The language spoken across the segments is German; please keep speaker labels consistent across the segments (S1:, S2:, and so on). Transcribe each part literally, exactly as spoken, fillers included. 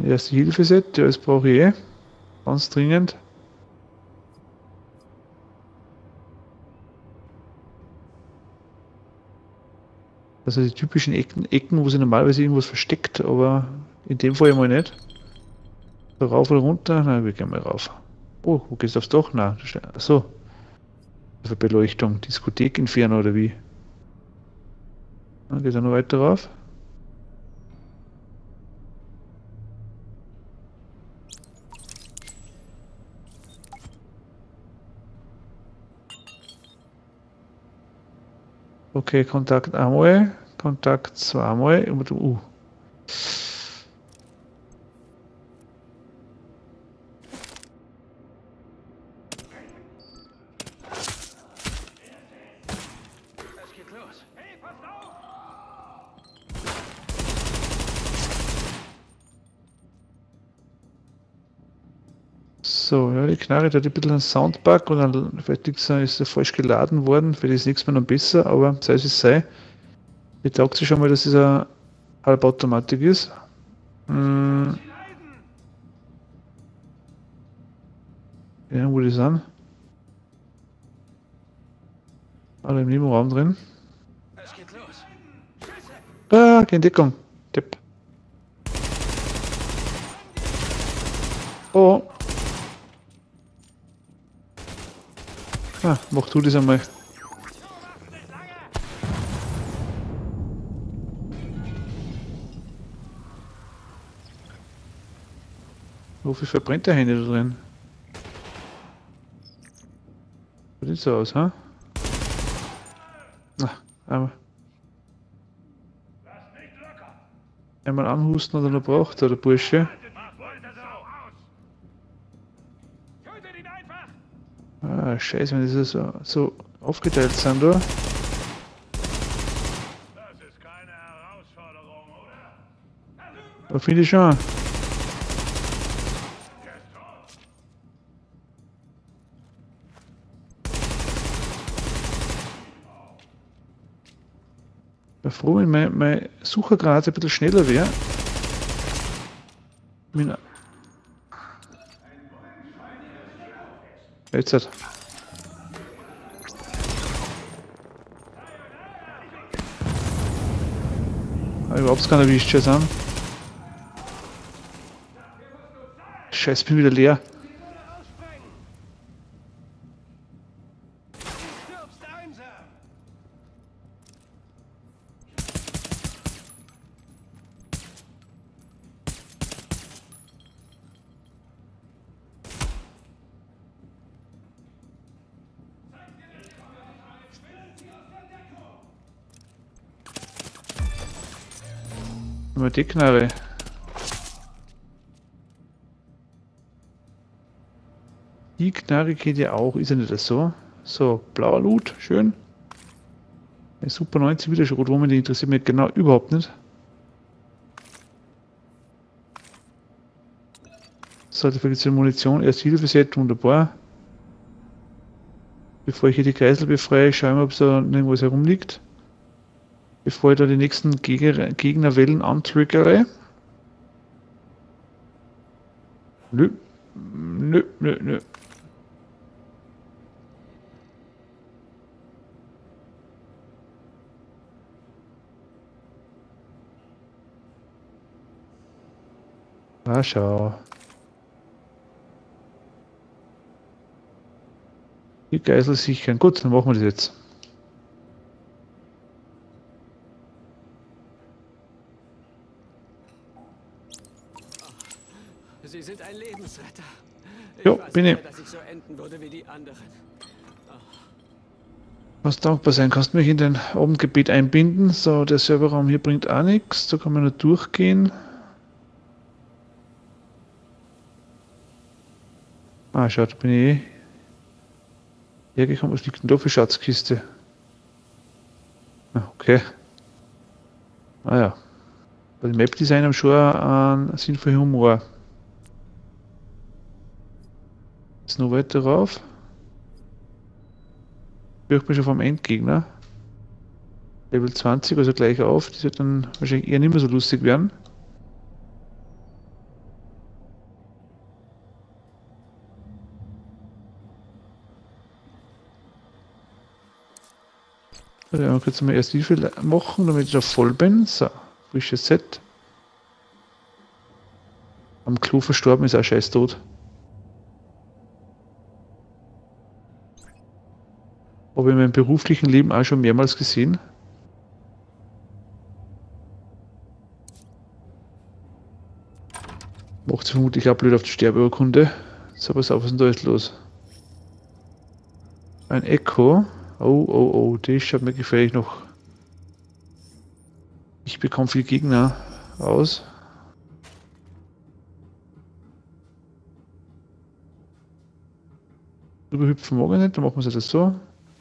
S1: Erste Hilfe-Set, ja, das brauche ich eh. Ganz dringend. Also die typischen Ecken, Ecken, wo sich normalerweise irgendwas versteckt, aber in dem Fall mal nicht. So, rauf oder runter? Nein, wir gehen mal rauf. Oh, wo geht's aufs Dach? Nein, achso. Also Beleuchtung, Diskothek Inferno oder wie? Dann geht er noch weiter rauf. Okay, Kontakt einmal, Kontakt zweimal. Uh. So, ja, die Knarre hat ein bisschen einen Soundbug und dann vielleicht ist er falsch geladen worden, vielleicht ist das nächste Mal noch besser, aber sei es sei. Ich taugt sich schon mal, dass es eine Halbautomatik ist. Hm. Ja, wo die sind. Alle im Nebenraum drin. Ah, keine Deckung. Depp. Oh. Ah, mach du das einmal. Wofür verbrennt der Hände da drin? Sieht so aus, ha? Na, einmal. Einmal anhusten oder noch braucht er, der Bursche. Ah, scheiße, wenn diese so, so aufgeteilt sind, da.
S2: Das ist keine Herausforderung, oder?
S1: Da finde ich schon. Ich bin froh, wenn mein, mein Suchergrad ein bisschen schneller wäre. Jetzt hat. Aber überhaupt keiner erwischt, schon an. Scheiße, bin wieder leer. Mal die Knarre. Die Knarre geht ja auch, ist ja nicht das so? So, blauer Loot, schön. Ein Super neunzig Widerschrot, wo man die interessiert mich genau überhaupt nicht. So, dafür gibt es Munition, erst Hilfe-Set, wunderbar. Bevor ich hier die Geisel befreie, schaue ich mal, ob es da irgendwas herumliegt. Bevor ich da die nächsten Gegner, Gegnerwellen antriggere. Nö, nö, nö, nö. Ah, schau. Die Geisel sichern. Gut, dann machen wir das jetzt.
S3: Sie sind ein Lebensretter. Ich
S1: Jo,
S3: weiß
S1: bin ich.
S3: nicht, dass ich so enden würde wie die anderen.
S1: Kannst dankbar sein, kannst mich in dein Abendgebet einbinden. So, der Serverraum hier bringt auch nichts. Da kann man nur durchgehen. Ah, schau, da bin ich eh hergekommen. Was liegt denn da für Schatzkiste? Ah, okay. Ah ja. Bei dem Map-Design haben schon einen sinnvollen Humor. Jetzt noch weiter rauf. Fürcht mich schon vom Endgegner. Level zwanzig, also gleich auf. Das wird dann wahrscheinlich eher nicht mehr so lustig werden. So, dann kurz mal erst Hilfe machen, damit ich da voll bin. So, frisches Set. Am Klo verstorben ist auch scheiß tot. Habe ich in meinem beruflichen Leben auch schon mehrmals gesehen. Macht sich vermutlich auch blöd auf die Sterbeurkunde. So, was auf, was ist denn da jetzt los? Ein Echo. Oh, oh, oh, das schaut mir gefährlich noch. Ich bekomme viel Gegner aus. Überhüpfen mag ich nicht, dann machen wir es jetzt so.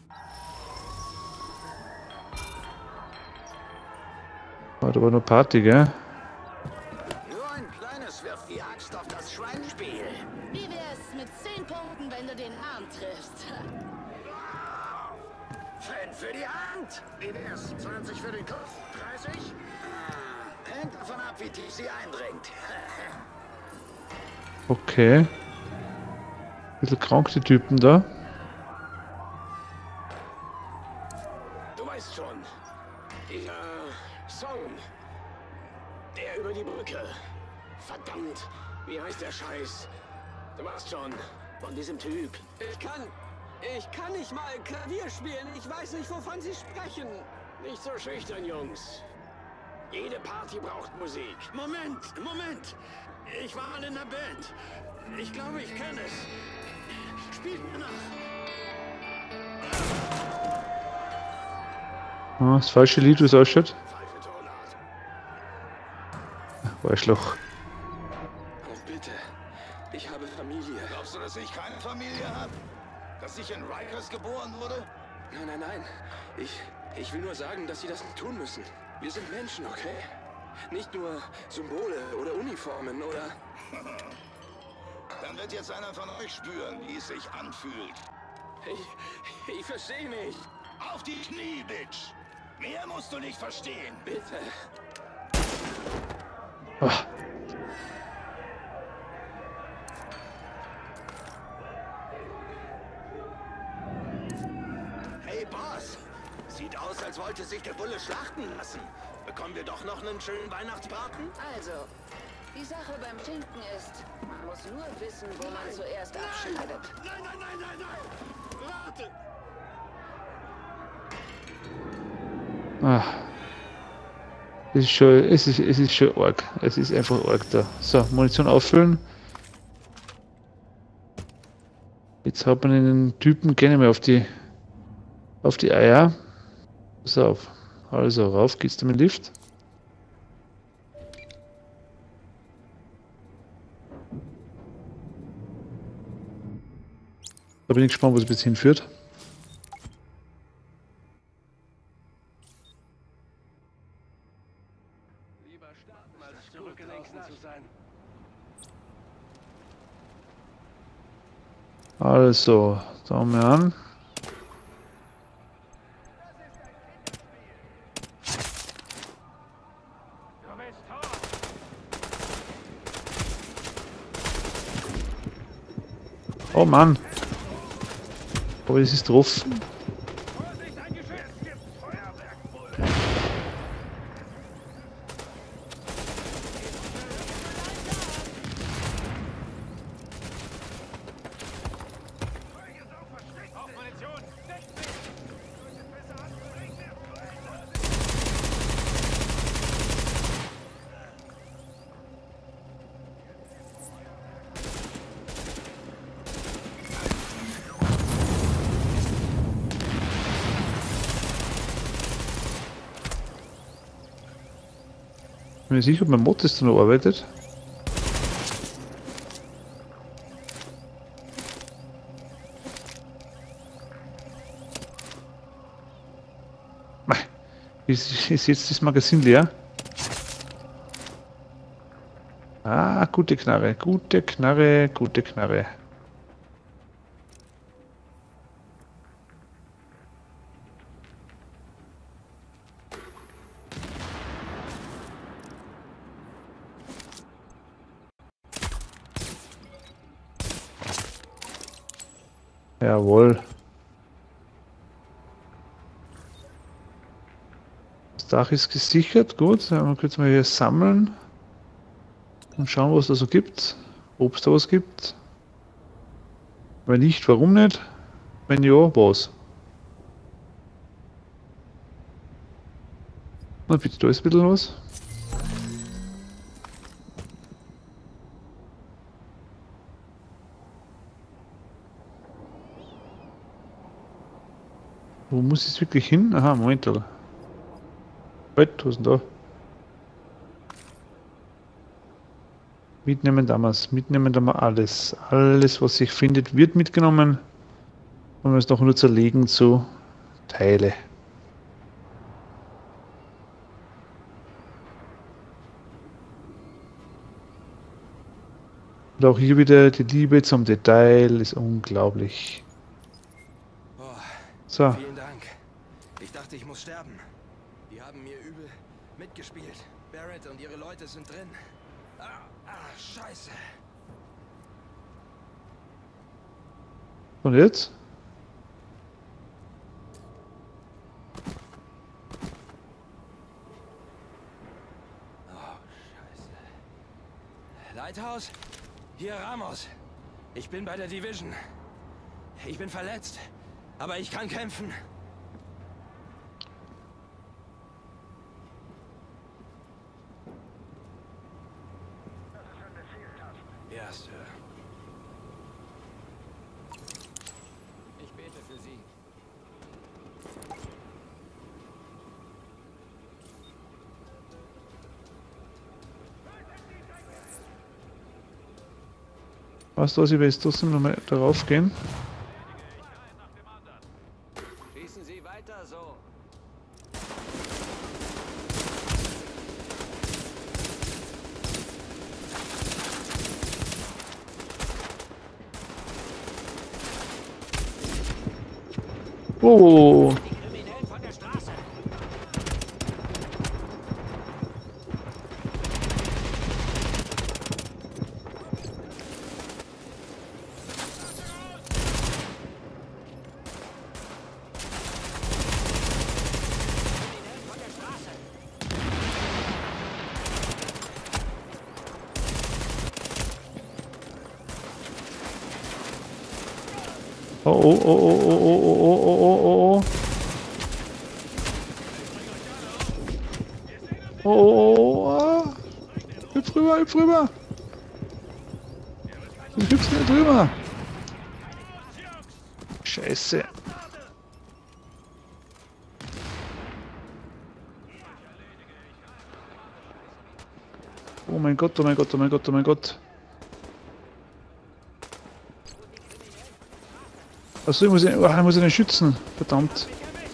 S1: Ah, da war noch Party, gell?
S4: Nur ein kleines wirft die Axt auf das Schweinspiel.
S5: Wie wär's mit zehn Punkten, wenn du den Arm triffst?
S4: Fünf für die Hand. Wie wär's? zwanzig für den Kopf? dreißig? Ah, hängt davon ab, wie tief sie eindringt.
S1: Okay. Bisschen krank, die Typen da.
S4: Du weißt schon. Dieser Song. Der über die Brücke. Verdammt. Wie heißt der Scheiß? Du weißt schon. Von diesem Typ.
S3: Ich kann... Ich kann nicht mal Klavier spielen. Ich weiß nicht, wovon Sie sprechen.
S4: Nicht so schüchtern, Jungs. Jede Party braucht Musik.
S2: Moment, Moment. Ich war mal in der Band. Ich glaube, ich kenne es. Spielt mir nach.
S1: Ah, das falsche Lied, wie es ausschaut.
S4: Falsche Tonart.
S1: Arschloch.
S6: Oh, bitte. Ich habe Familie.
S7: Glaubst du, dass ich keine Familie habe? Dass ich in Rikers geboren wurde?
S6: Nein, nein, nein. Ich, ich will nur sagen, dass Sie das nicht tun müssen. Wir sind Menschen, okay? Nicht nur Symbole oder Uniformen oder...
S7: Dann wird jetzt einer von euch spüren, wie es sich anfühlt.
S6: Ich, ich verstehe nicht.
S7: Auf die Knie, Bitch! Mehr musst du nicht verstehen.
S6: Bitte.
S1: Ah.
S4: Hey, Boss. Sieht aus, als wollte sich der Bulle schlachten lassen. Bekommen wir doch noch einen schönen Weihnachtsbraten?
S5: Also, die Sache beim Schinken ist, man muss nur wissen, wo man zuerst abschneidet.
S2: Nein, nein, nein, nein, nein. Warte.
S1: Ah. Es ist schon, es ist, es ist schon arg. Es ist einfach arg da. So, Munition auffüllen. Jetzt hat man den Typen gerne mal auf die, auf die Eier. Pass auf. Also, rauf geht's da mit dem Lift. Da bin ich gespannt, wo es bis hinführt.
S3: Lieber starten, als zurückgelenkt zu sein.
S1: Also, schauen wir an.
S2: Du bist tot.
S1: Oh Mann. Aber es ist drauf.
S2: Vorsicht, ein Geschütz. Es gibt Feuerwerk. Auf Munition. sechzig. Besser anbringen.
S1: Ich bin mir sicher, ob mein Mod das noch arbeitet. Mei, Ist, ist jetzt das Magazin leer? Ah, gute Knarre, gute Knarre, gute Knarre. Jawohl. Dach ist gesichert, gut. Dann können wir hier sammeln und schauen, was da so gibt. Ob es da was gibt. Wenn nicht, warum nicht? Wenn ja, was? Na bitte, da ist ein bisschen was. Wo muss ich wirklich hin? Aha, Moment, oder? Halt, was ist denn da? Mitnehmen damals, mitnehmen da mal alles. Alles, was sich findet, wird mitgenommen. Und wir es noch nur zerlegen zu Teile. Und auch hier wieder die Liebe zum Detail ist unglaublich.
S6: Oh,
S1: So.
S6: vielen Dank. Ich dachte, ich muss sterben. Die haben mir übel mitgespielt. Barrett und ihre Leute sind drin. Ah, ah, scheiße.
S1: Und jetzt?
S6: Oh, scheiße. Lighthouse? Hier Ramos. Ich bin bei der Division. Ich bin verletzt, aber ich kann kämpfen. Ja, Sir.
S3: Ich bete für Sie.
S1: Weißt du was, ich will jetzt trotzdem nochmal darauf gehen.
S3: Schießen Sie weiter so.
S1: Oh,
S3: Die Kriminellen von der Straße. Kriminellen von der Straße.
S1: oh, oh, oh, oh, oh, oh, oh, oh, oh, oh, oh. Oh, oh, oh, ah. Hüpf rüber, hüpf rüber. Du hüpfst nicht rüber. Scheiße. Oh mein Gott, oh mein Gott, oh mein Gott, oh mein Gott. Achso, ich muss ihn, oh, ich muss ihn schützen. Verdammt.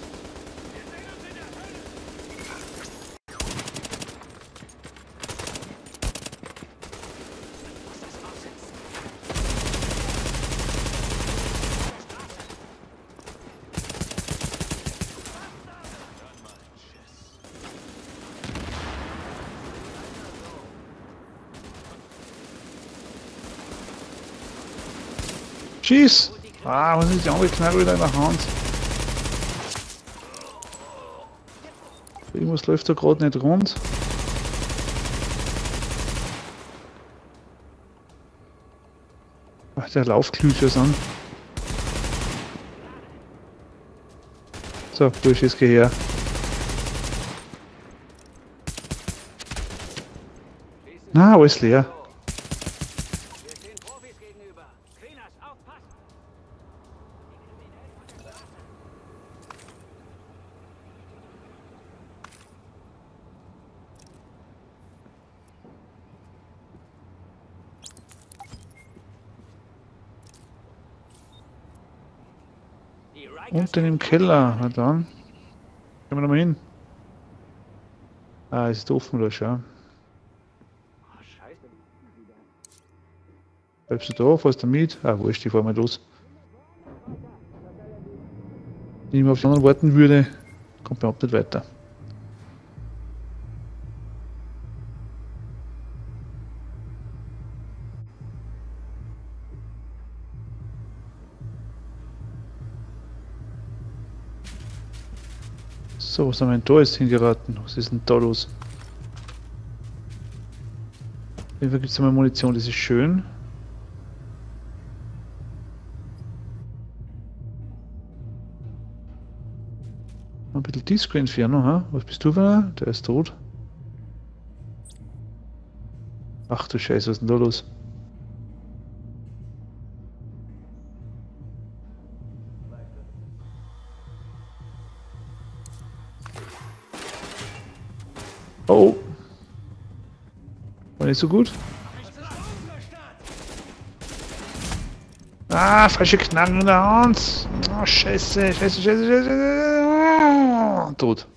S1: Schieß! Ah, was ist die andere Knarre wieder in der Hand? Irgendwas läuft da gerade nicht rund. Ach, der Laufklücher an. So, Bursche, jetzt geh her. Na, alles leer.
S3: Wir stehen Profis gegenüber. Cleaners, aufpassen! Die Kriminellen von der Straße. Die Rikers
S1: Unten im Keller, na dann. Gehen wir da mal hin. Ah, es ist offen da, schau.
S3: Oh, scheiße.
S1: Bleibst du da, fährst du mit? Ah, wurscht, ich fahr mal los. Wenn ich mal auf die anderen warten würde, kommt man überhaupt nicht weiter. So, was haben wir denn da jetzt hingeraten? Was ist denn da los? Auf jeden Fall gibt es einmal Munition, das ist schön. Ein bisschen Disco Inferno, ha? Was bist du für einer? Der ist tot. Ach du Scheiße, was ist denn da los? Oh! War nicht so gut? Ah, falsche Knarre in der Hand! Oh, Scheiße, Scheiße, Scheiße, Scheiße! Tot.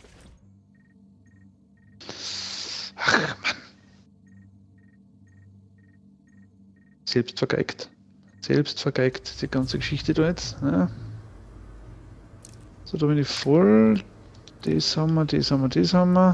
S1: Ach, Mann. Selbst vergeigt. Selbst vergeigt die ganze Geschichte da jetzt. Ja. So, da bin ich voll. Das haben wir, das haben wir, das haben wir.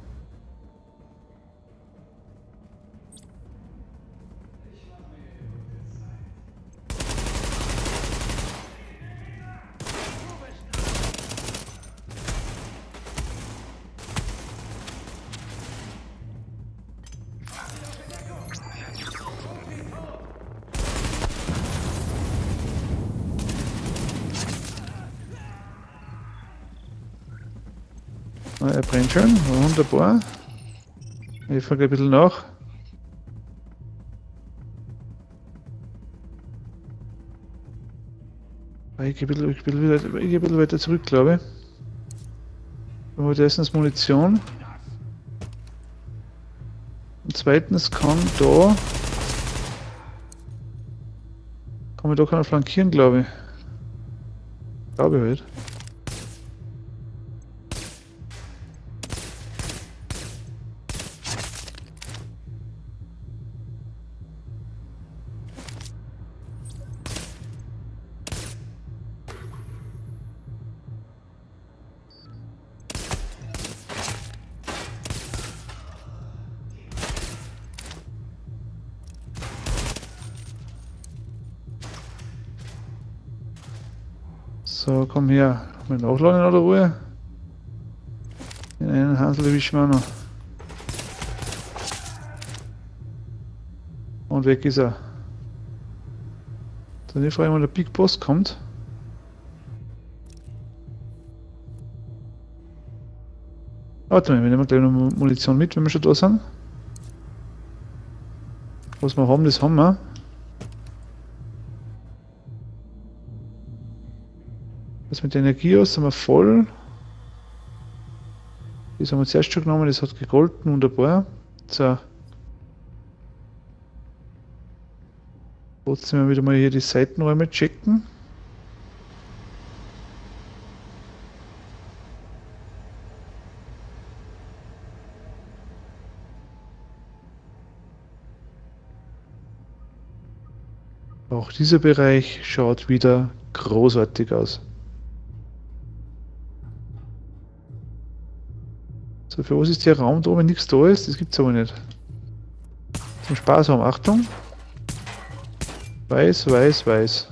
S1: Er brennt schon, wunderbar. Ich frage ein bisschen nach. Ich gehe ein bisschen, ich gehe ein bisschen, ich gehe ein bisschen weiter zurück, glaube ich. Wir haben erstens Munition. Und zweitens kann da... Kann man da keiner flankieren, glaube ich. Glaube ich halt. So, komm her. Mal nachladen in aller Ruhe. Den einen Hansel erwischen wir noch. Und weg ist er. Dann frage ich mal, der Big Boss kommt. Warte mal, wir nehmen gleich noch Munition mit, wenn wir schon da sind. Was wir haben, das haben wir. Das mit der Energie aus sind wir voll. Das haben wir zuerst schon genommen, das hat gegolten, wunderbar. So. Trotzdem wieder mal hier die Seitenräume checken. Auch dieser Bereich schaut wieder großartig aus. So, für was ist der Raum da, wenn nichts da ist? Das gibt es aber nicht. Zum Spaß haben, Achtung! Weiß, weiß, weiß.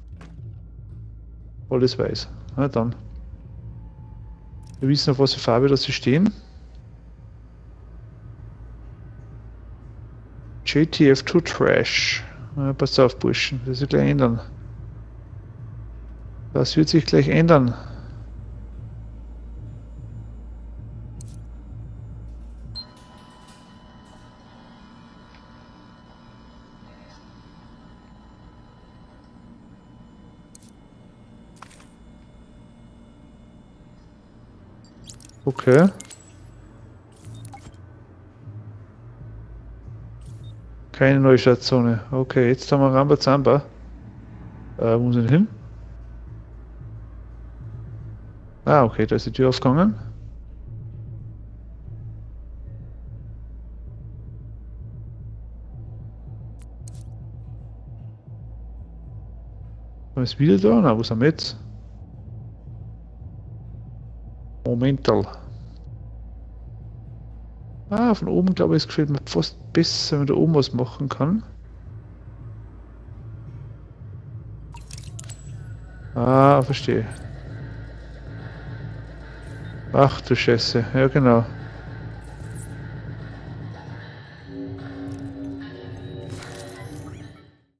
S1: Alles weiß. Na dann. Wir wissen, auf was für Farbe das sie stehen. J T F zwei Trash. Na, passt auf, Burschen, das wird sich gleich ändern. Das wird sich gleich ändern. Okay. Keine Neustartzone. Okay, jetzt haben wir Rambazamba. Äh, wo sind wir hin? Ah, okay, da ist die Tür aufgegangen. Was ist wieder da? Na, wo sind wir jetzt? Momental. Ah, von oben glaube ich, es gefällt mir fast besser, wenn man da oben was machen kann. Ah, verstehe. Ach du Scheiße, ja genau.